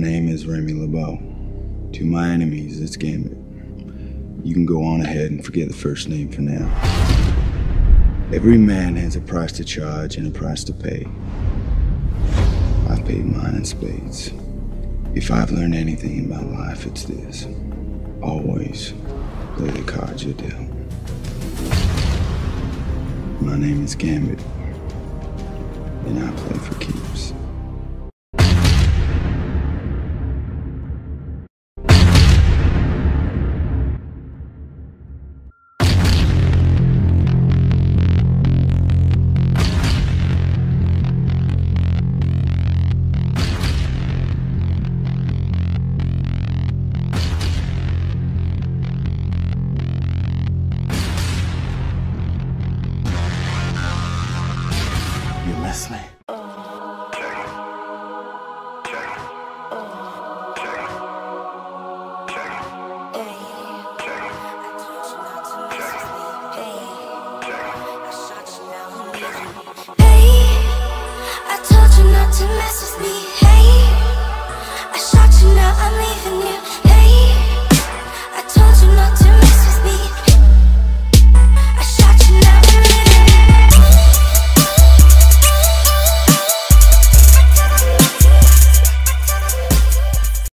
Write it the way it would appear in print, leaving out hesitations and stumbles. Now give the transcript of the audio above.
name is Remy LeBeau. To my enemies, it's Gambit. You can go on ahead and forget the first name for now. Every man has a price to charge and a price to pay. I've paid mine in spades. If I've learned anything about life, it's this. Always play the cards you're dealt. My name is Gambit, and I play for keeps. You miss me? I told you not to mess with me.